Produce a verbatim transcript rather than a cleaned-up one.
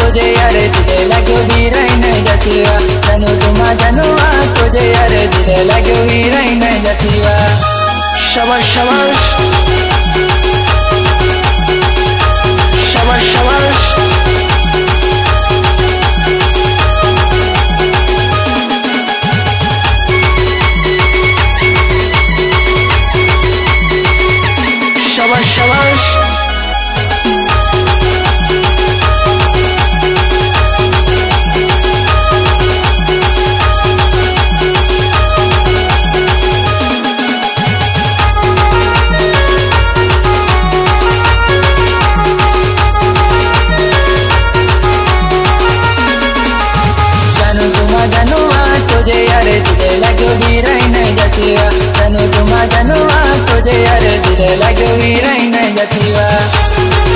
तुझे यारे दिले लगो वीराइन जतिवा तनु तुमा जनुआ तुझे यारे दिले लगो वीराइन जतिवा शाबाश शाबाश शाबाश शाबाश शाबाश शाबाश तुझे यारे दिले लगो वीराइन जतिवा तनु तुमा जनुआ तुझे यारे दिले लगो वीराइन जतिवा।